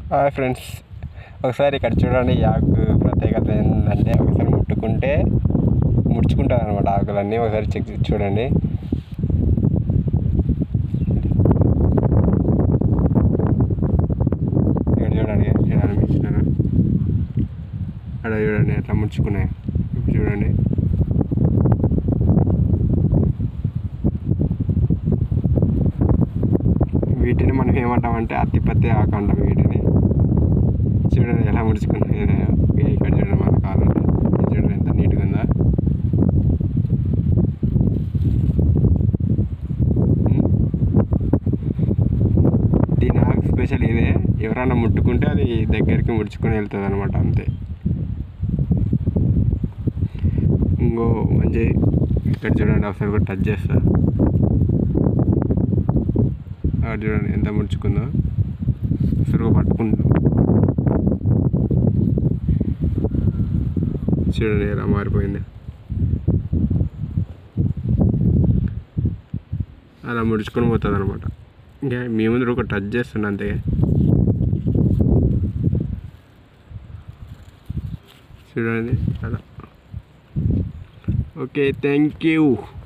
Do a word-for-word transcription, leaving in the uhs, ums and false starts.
Hi friends, ఒకసారి ఇక్కడ చూడండి. ఈ ఆకు ప్రత్యేకత ఏంటంటే ఒకసారి ముట్టుకుంటే ముడుచుకుంటుంది అనమాట ఆకులన్నీ. ఒకసారి చెక్ చూడండి. ఇక్కడ చూడండి, ఇక్కడ అనిపించినాను అక్కడ చూడండి ఎట్లా ముడుచుకున్నాయి. ఇప్పుడు చూడండి, వీటిని మనం ఏమంటామంటే అత్తిపత్తి ఆకు అంటాం. వీటిని చూడండి ఎలా ముడుచుకున్నాయి. ఇక్కడ చూడండి, మన కావాలంటే చూడండి ఎంత నీట్గా ఉందా. దీని ఆకు స్పెషల్ ఇదే, ఎవరైనా ముట్టుకుంటే అది దగ్గరికి ముడుచుకొని వెళ్తుంది అనమాట, అంతే. ఇంకో మంచి ఇక్కడ చూడండి, ఒకసారి కూడా టచ్ చేస్తా. అక్కడ చూడండి ఎంత ముడుచుకుందో, సురుగు పట్టుకుంటూ చూడండి ఎలా మారిపోయింది. అలా ముడుచుకొని పోతుంది అనమాట. ఇంకా మీ ముందు ఒక టచ్ చేస్తుండే అంతే. చూడండి అలా. Okay, thank you.